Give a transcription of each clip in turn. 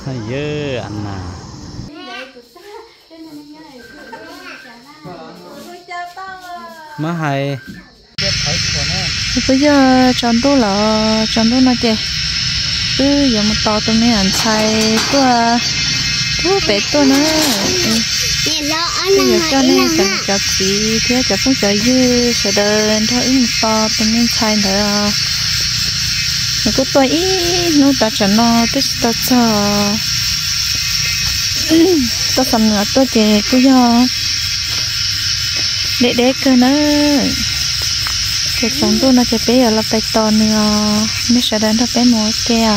dơ anh à má hay bây giờ chọn tôi là chọn tôi nó chơi giờ một tàu tôi mới ăn xay tôi bé tôi nữa bây giờ cho nên cần cho chị thế cho không cho dư sẽ đơn thôi một tàu tôi mới xay nữa nó có tôi ít nó ta cho nó tôi ta cho tôi xong nữa tôi chơi cứ do để cơ nữa cái chọn tôi nó chơi bé ở là bé to nữa mới sẽ đến thôi bé mua keo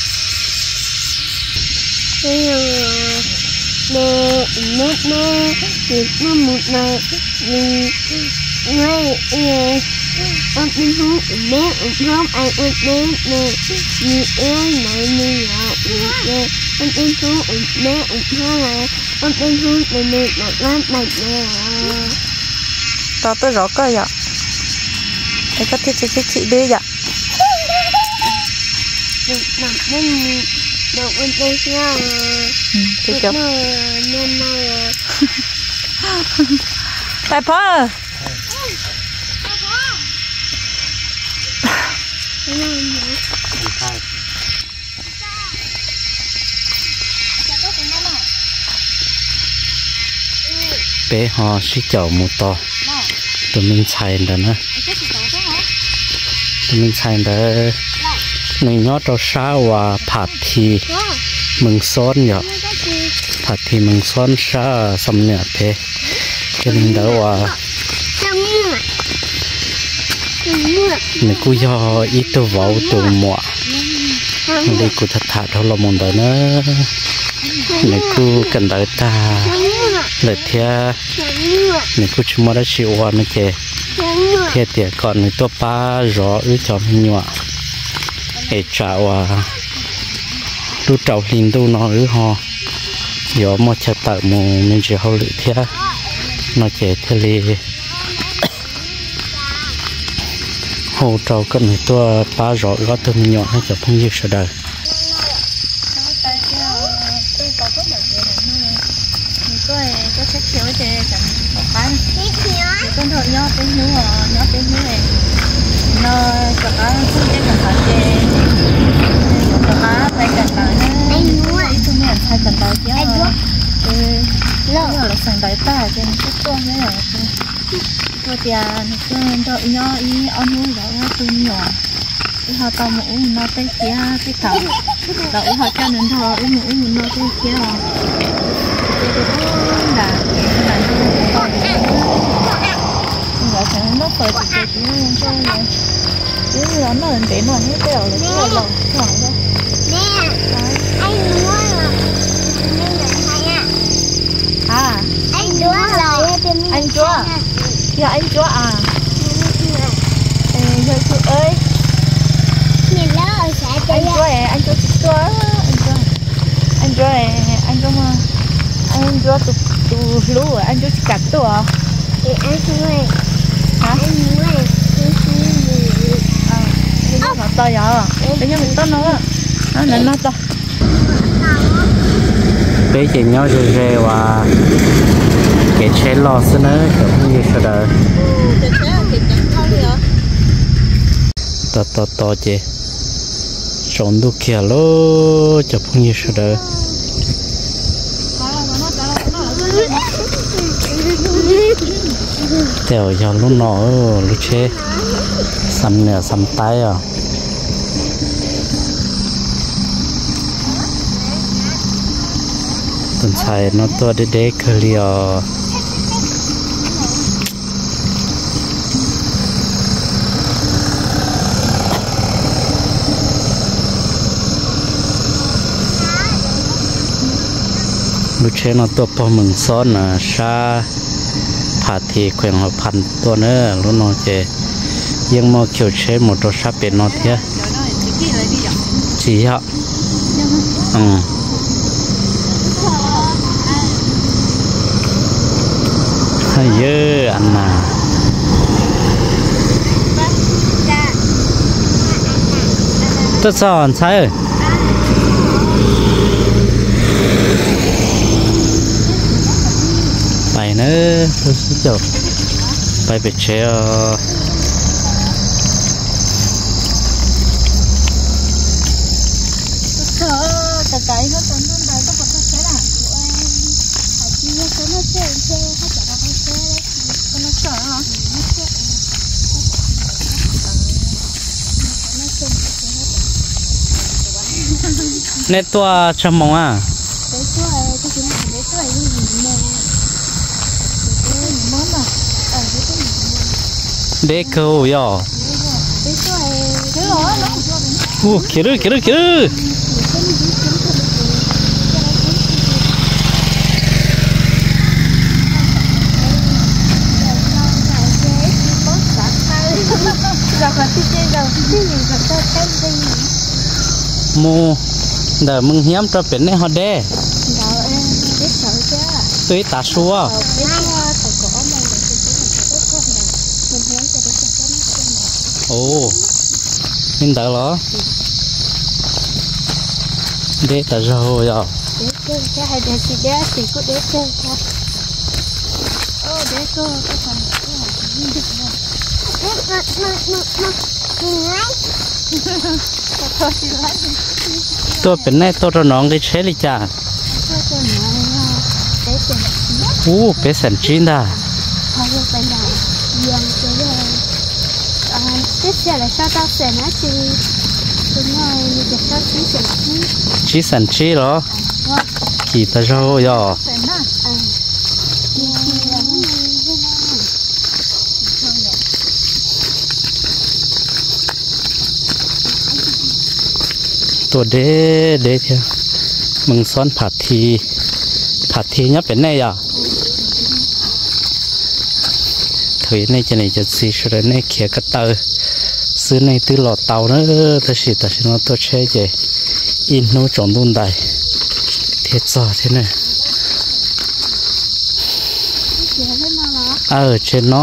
mẹ một mẹ một mẹ mẹ ông đi hút mẹ không ai uống mẹ mẹ như em này như mẹ ông đi hút mẹ ông đi hút mẹ một lát mẹ tao tới rõ cơ vậy cái cách thiết chị đi vậy nằm bên đầu bên đây nha chị chụp nên này tại phơ bé họ sẽ chậu một to tụi mình xài đó nữa tụi mình xài đó người nhớ cho sao và phạt thì mừng xón nhở phạt thì mừng xón sao xăm nhở thế cho nên đó và mình cứ do ít tôi vào tụ mùa đây cứ thật thật thôi là một đời nữa mình cứ cần đợi ta lợi thế mình cứ chỉ muốn đã chịu qua nó kề thế thì còn người tôi ba rõ ứ cho mình nhọ để chào lúc trâu linh tu nó ứ ho giờ một chợ tự mình chỉ hậu lợi thế nó kề thế li hồ trâu cần người tôi ba rõ ứ tôi mình nhọ nó cho không dễ sợ đời có sách chiếu thì chẳng có bán con thợ nhót đến hiếu này nó cho cá không chết cần phải chê cho cá phải cần phải anh mua ít thôi mình phải cần phải chứ lâu là sang đại ta trên cái con đấy là tôi thì nó thợ nhót ý ăn nuôi đó là tôi nhỏ họ tao mũ nó tới kia tới thầu đậu họ cho nên thợ mũ nó tới kia là nó phải tự nhiên cho này chứ là nó để nó hết đều là cái lòng khỏi đó nè anh mua rồi à anh chúa rồi anh chúa dạ anh chúa à giờ chú ơi nhìn đó ở xã anh chúa này anh chúa anh chúa tụ lú rồi anh chúa cắt tụ à thì anh chúa hả anh chúa nó to giờ tự nhiên mình to nữa nó nên nó to bé chỉ nhớ rề và cái chế lo xin nữa cũng như sau đó to chị trộn đu kia lô chụp không như sau đó theo giờ lúc nọ lúc chế xăm nè xăm tay à tuần sai nó to để clear lúc chế nó to po mừng son à sa phạt thì quyền họพันตัวเนอะlúc nó chếยังmà kiểu chế một đồ sa bên nó thế chỉ ạ hay dơ anh à tất sao anh sai nữa tôi sẽ cho bay bị chế cái nó còn hơn đấy có một cái là chỉ nó cái nó chơi nó chả có cái chơi nó sợ hả nét tua chăm mong à đấy tuổi cái gì đấy tuổi gì mà món mà ở cái để câu yo đấy tuổi cái đó nó kira mua đợi mừng hiếm cho biển này họ đê tuy ta xua ồ nên đợi đó đê ta rồi à cái hai đứa chị đê thì có đê chơi thôi ô đê cô cái phần tôi bên này tôi cho nó cái chế đi cha bé sản chín da chỉ sản chín đó kỳ ta rồi àตัวเด้เถอะมึงซ้อนผัดทีเนี้ยเป็นไงอ่ะถุยในจะไหนจะซีสุดในเขียกระเตอซื้อในตื้อหลอดเตาเนอะแต่สิเราตัวเช่เจอินโนจงดุนได้เทียจ่อเท่านั้นเชนนอ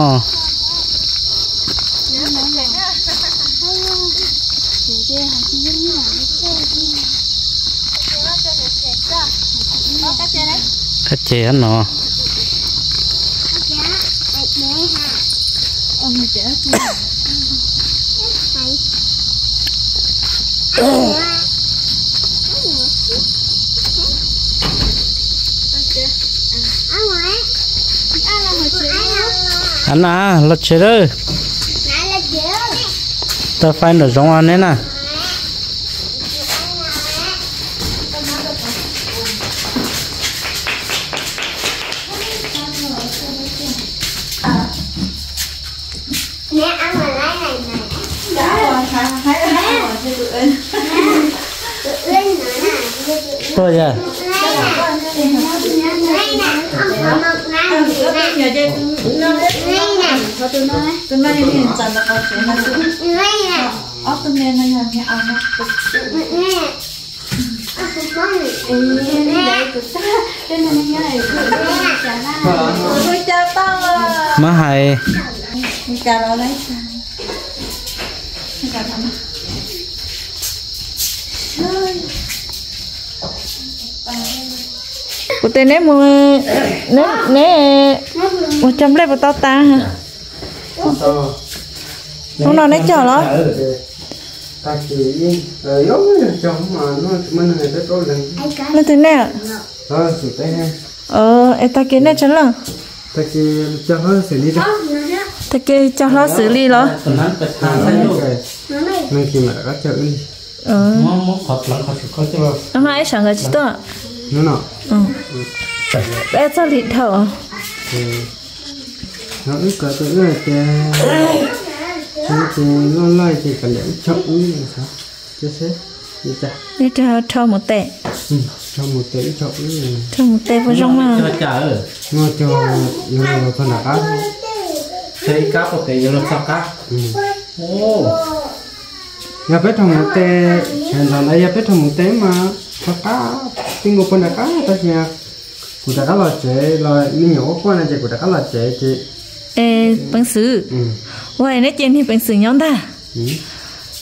cái chế anh nó anh à lật chế đó ta phải được giống anh đấy nè tôi à má hay của tên nếp mua nếp 100 lấy vào tao ta hả không nào nấy chờ đó ta chỉ giống trong mà nó mình hay tới có lần lên thế nào sự thế ha em ta kiến này chắn là ta chỉ cho nó xử lý đó ta kia cho nó xử lý đó nên khi mà đã chơi đi nó hai sáng cái gì đó nó nọ bé sao thịt thở nó ít có tự là thì nó lại thì cần điểm chậm như sao chứ thế đi ta đi cho một tệ cho một tệ chậm như cho một tệ vào trong mà nó cho nó con đã cá thấy cá một tệ nó sao cá nhà bếp thằng một tệ hiện tại đây nhà bếp thằng một tệ mà sao cá tiếng của con đã cá ta nhà của đã cá là chế là mình nhỏ quá này chế của đã cá là chế chị bằng sứ vậy nãy trên thì bằng sứ nhóm ta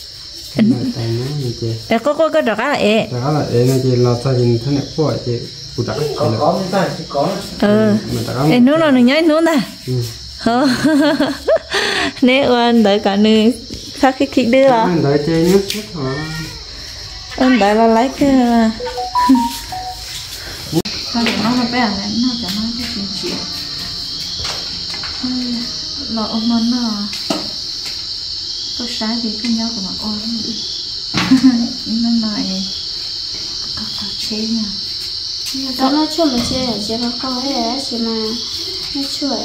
có đọc á là này chị là sao nhìn thế này quá chị cụ ta có mới ta chỉ có cái nút là nhảy nút nè nè quan đợi cả nơi khác cái thịt đưa à đợi chơi nhá anh đợi là lấy cái là sao nó bé à nó cho nó cái chuyện chuyện lọ ôm nó có sáng thì cái nhau của nó ôm nó nói có chế nha đó nó cho một chế ở chế nó có cái đấy chứ mà nó chuỗi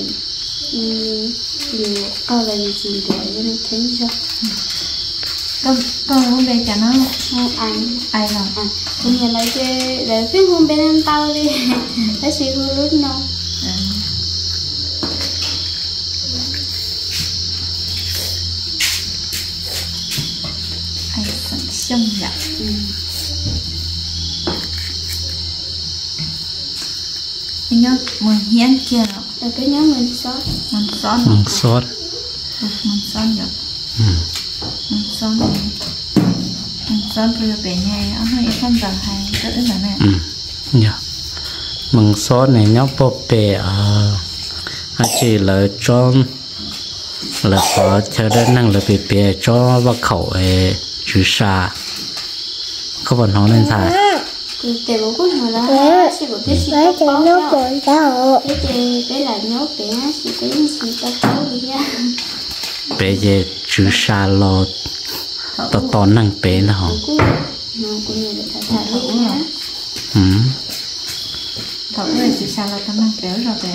nhiều có là gì để cho nó thấy cho con hôm nay cả nó ai rồi bây giờ lấy cái để phim hôm bên em tao đi lấy xì hư lút nó ai sẵn xong vậy cái nhớ mình hiến kia rồi cái nhớ mình xót rồi mình xót rồi mình xót rồi về nhà ông ấy không giờ hay rất là nè dạ mình xót này nhóc bố bè anh chị là cho là có cho đến năng là bị bè cho vào khẩu chữ sa có bọn nó nên thải để bố cũng nói là chỉ có cái gì tao có nhau cái là nhớ bé chỉ cái gì tao có đi nha bé về chữ sa lo to năng bé nó hả nó cũng như là thả luôn nhá thọ người chữ sa là tao năng béo rồi bé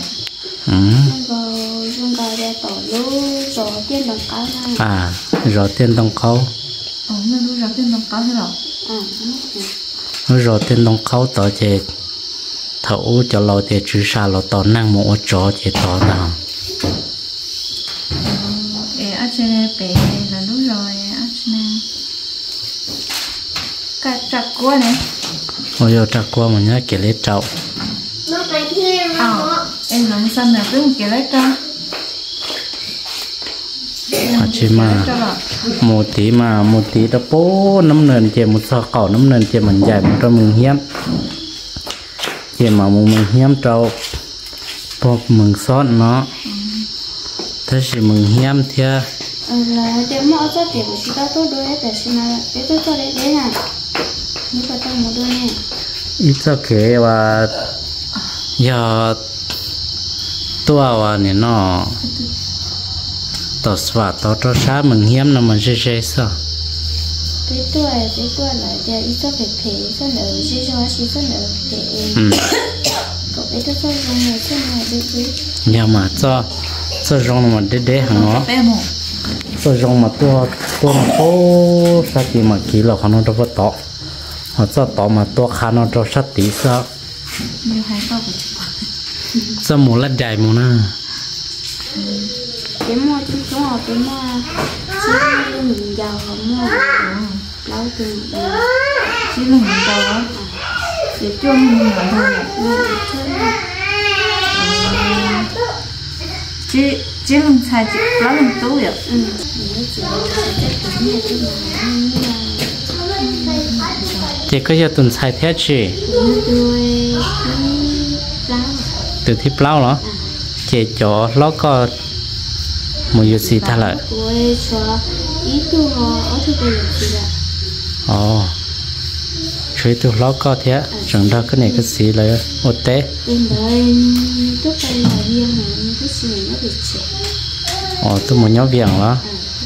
rồi ra tổ lú rồi tiên đồng cáo à rồi tiên đồng cáo nó lú rồi tiên đồng cáo thế rồi tiên đồng cáo tỏ về thấu cho lo thì chữ sa lo to năng một chỗ thì to nào ở trên bé là lú rồi ở trên cái trạc qua này ôi giờ trạc qua mà nhớ kể lấy trâu nó phải thêm em làm xanh là cứ kể lấy trâu chỉ mà một tí đó bố nấm nền chè một sao cỏ nấm nền chè mình dài một trăm mình hiếm chè mà mình hiếm trâu bọc mình sót nó thế thì mình hiếm theo là để mua cho tiền của chúng ta tốt đôi để xin là để tôi cho đấy đấy nè như vậy tôi một đôi này ít cho kể và giờ tua này nó tao xóa tao cho sát mình hiếm nó mình sẽ sao cái tuổi là để ít cho phải cho đỡ chỉ cho đỡ để cậu bé tôi cho này đi nhưng mà cho rong mà để hàng nó cho rong mà tua nó ô sao thì mà kỹ là nó đâu có to họ cho to mà tua khá nó cho sát tí sao sao một lát dài một nè cái mua chúng họ cái mua chỉ mình giàu không mua lâu từ chỉ là mình giàu để cho mình nhỏ thôi chỉ làm sai chỉ có làm tốt được chị có giờ tuần sai thế chị từ thi plau đó chị cho nó có một giờ gì thay lại chơi từ nó có thế chẳng ra cái này cái gì là một té tôi muốn nhớ viền đó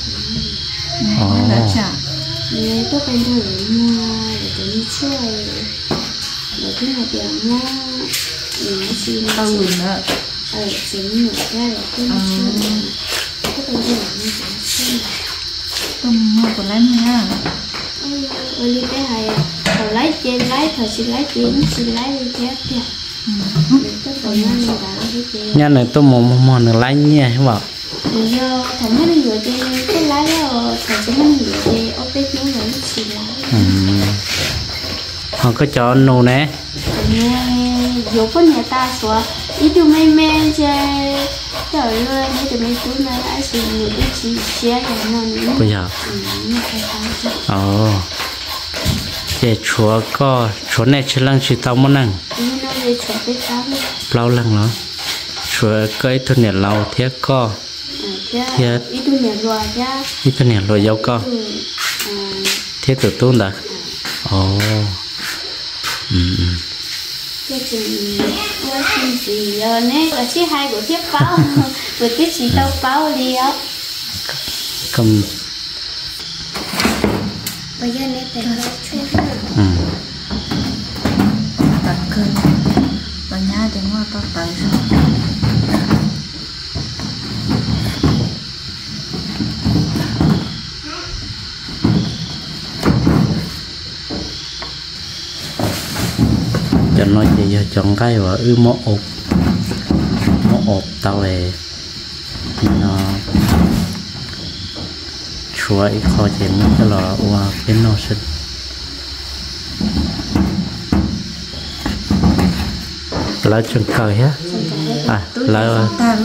tôi phải đổi mua để đi chơi để cái này tiền mua nó xin tao luôn nữa chính nữa ra để cái này chơi tôi phải đổi mua để chơi tôi mua của lấy nha ơi cái này thầu lấy trên lấy thầu xin lấy tiền xin lấy đi chết kìa tôi phải mang vào cái tiền nhà này tôi muốn được lấy nha hiểu không giờ thằng mấy người thì cái lái đó thằng sẽ mấy người thì ở bênนู้nó chỉ lái họ có cho nô nè dù có nhà ta xóa ít tụi mấy men chơi trời ơi mấy tụi mấy túi này ai sử dụng cái chỉ xe rồi nó bây giờ chế chúa có chúa này chỉ lăng chỉ tao muốn năng lâu lăng nó chúa cái thu nhật lâu thiết có thiết ít thu nhật rồi dâu có thiết tự tôn đã ồ cái gì nè là chỉ hai của thiết báo vừa thiết chỉ tao báo đi á cầm bây giờ nè phải nói chuyện đặt cân và nhà thì nó to tới rồi cho nó chỉ giờ chọn cái và mỏ ốp tao về nó chuối khó chế mất cái lò và bên nó sinh lá chừng cởi á lá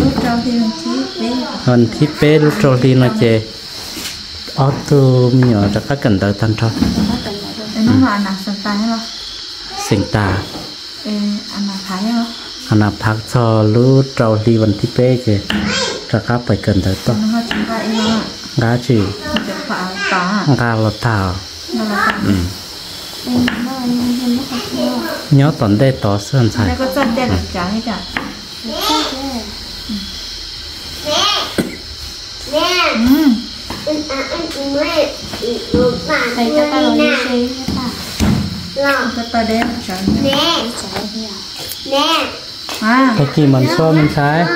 hơn thiết bé lúc trâu đi nó chè ở từ mình nhỏ đã các cần tới tan trâu nó hòa nạp sân tay không sinh ta anh là thái không anh là phát cho lúc trâu đi vẫn thiết bé chè ra các phải cần tới to nó chỉ vậy thôi gá chỉ gá là thảo nhớ tuần đây to sơn xài có chân đây là chả hay chả thầy cho ta nói gì cái ta đây là chả thầy kỳ mình xóa mình thái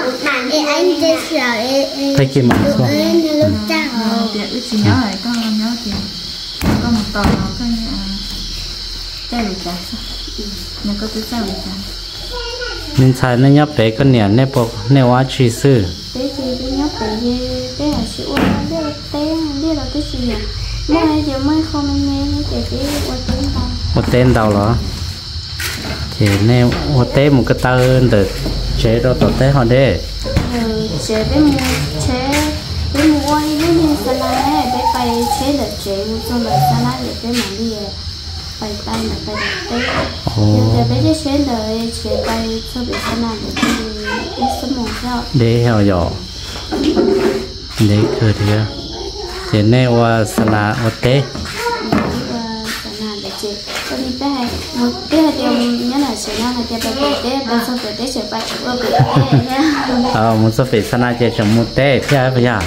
thầy kỳ mình xóa tiền ít nhớ này có nhớ tiền có một tờ nó cái chai lụa trắng nhà có cái chai lụa trắng mình xài nó nhấp bé con nhện nè bộ nè hóa chi sư thế thì cái nhóc bé gì thế là chịu biết là té biết là cái gì mới hay giờ mới không nghe cái một tên đầu đó thì nè một tên một cái tên được chế đó tổ tế họ đấy chế với mua quay với mua salad này với phải chế được chế một số loại salad để với món gì phải tay mà phải tế giờ bây giờ chế được chế tay cho bị salad để đi số một sao để heo dọ để cười thì nè qua salad một tế salad để chế cho nên cái này một cái là điều nhớ là chế nào là chế phải tế bên sau phải tế chế phải một số phải salad chế trong một tế thì ai bây giờ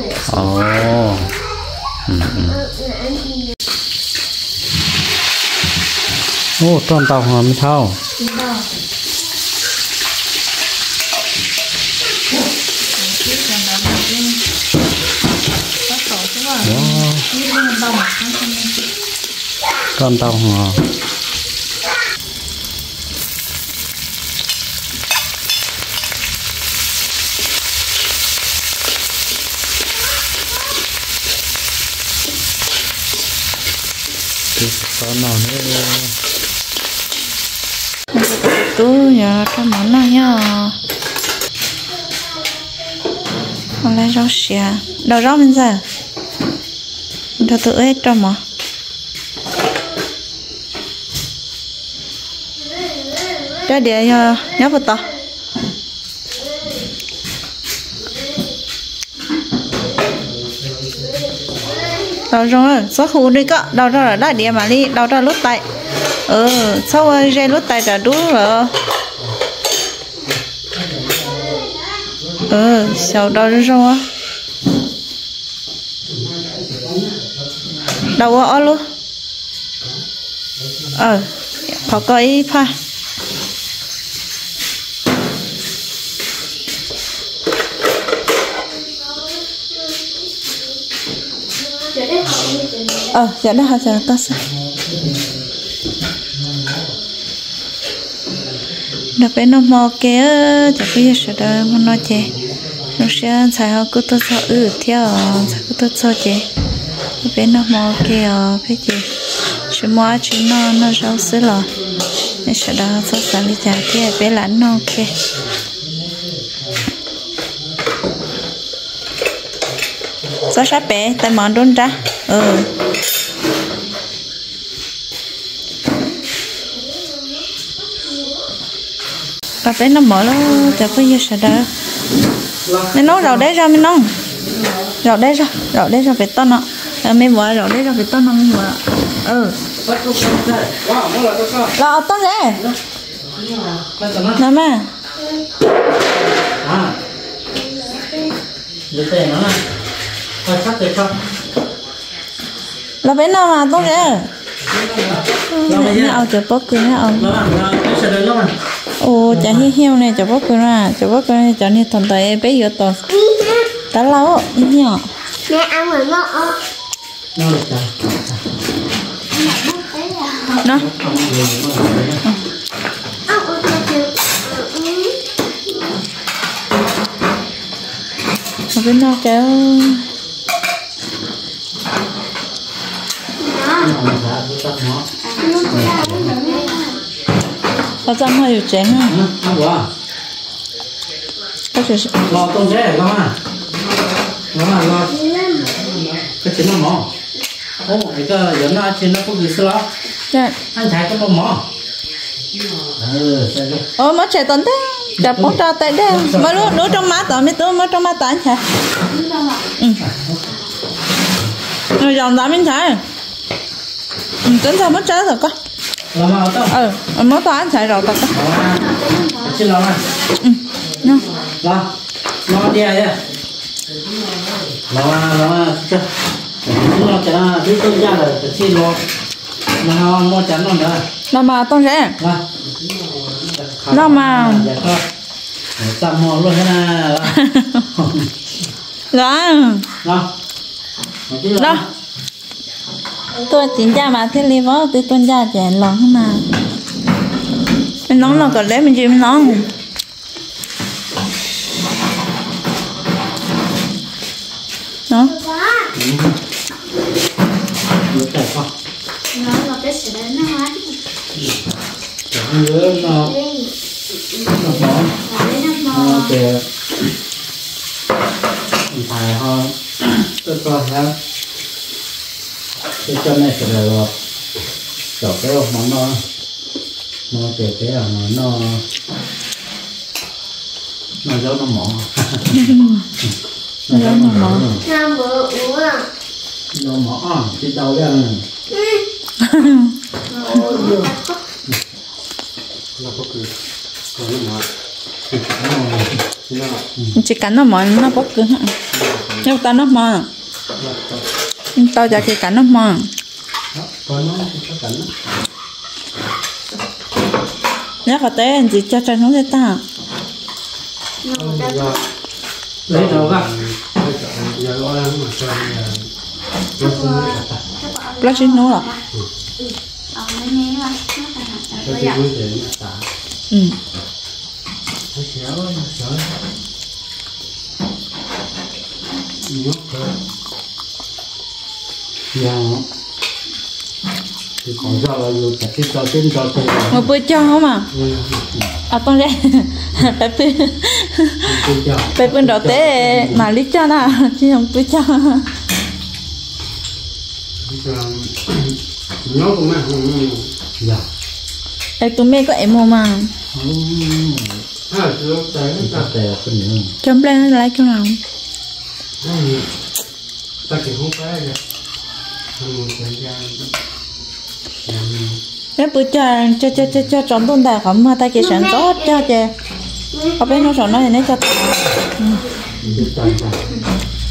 tròn tàu hòm mới thao tròn tàu hòm có nó nữa tú nhà cái món này nhá còn lấy rau xìa đầu rau mình giờ cho tự hết cho mà cho để nhớ vào to đầu rồi số khu đi có đầu ra là đại địa mà đi đầu ra lút tay sau dây lút tay trả đúng rồi sau đầu ra rồi đầu ở luôn họ có ý pha dạ đó họ sẽ có sao đợt bé nó mò kia chắc bây giờ sẽ đợi mà nó chè nó sẽ xài họ cứ tôi cho theo sẽ cứ tôi cho chè bé nó mò kia bé chè sẽ mò chỉ nó rau sữa lò nên sẽ đợi họ xài đi chả kia bé lạnh nó kia số sát bé tại món đun ra cà phê nó mở nó chả phải như sao đó mình nấu rau đấy ra mình nấu rau đấy ra phải to nó mình bỏ rau đấy ra phải to nó mình bỏ là to đấy nè mà là bên nào mà to đấy nó ao chợ bóc cười nó ao ồ chả hiu này chả bóc cười này chả này thằng tay bé giờ to đã lâu nhỏ mẹ ăn rồi nó nó ở bên nào kéo có rau hơi nhiều chén à có chuyện lo tôm rẻ lo cái chuyện nó mỏ ô cái giờ nó chuyện nó có gì sao anh thấy cái mỏ mới chạy tận thế chả bóc ra tại đây mới lúc trong má tao mới tôi mới trong má tao hả rồi dòng đó mình thấy tính sao mất trái rồi con mới tao ăn chạy rồi tao con xin lo mà lo đi à lo chứ lo chả biết tôi ra rồi xin lo mà mua chả nó nữa nó mà tao rẻ nó mà tạm mòn luôn thế nào đó tôi chính ra mà thế li vó tôi tuân ra chè lon không mà mình nóng là còn lấy mình chịu mình nóng đó nó là cái sự đấy nó hóa nó kìa phải ho tôi coi ha cái chân này sẽ là chọc cái món nó kìa cái nó giống nó mỏ nó giống nó mỏ nó mỏ chứ đâu ra chỉ cắn nó mòn nó bốc cứng nhưng tao nó mòn tao chả chỉ cắn nó mòn nhớ có té anh chị cho nó thế ta lấy đâu ra lát xin nó là thì còn rau là nhiều cả trên cho một bữa cho không à à con đây phải bên đó té mà lý cho na chứ không bữa cho nhớ của mẹ dạ đây tụi mẹ có em mà chấm lên lấy chỗ nào ta chỉ không phải cái bữa cho tròn tôn đà không mà ta chỉ sản tốt cho chè ở bên nó tròn nó thì nó cho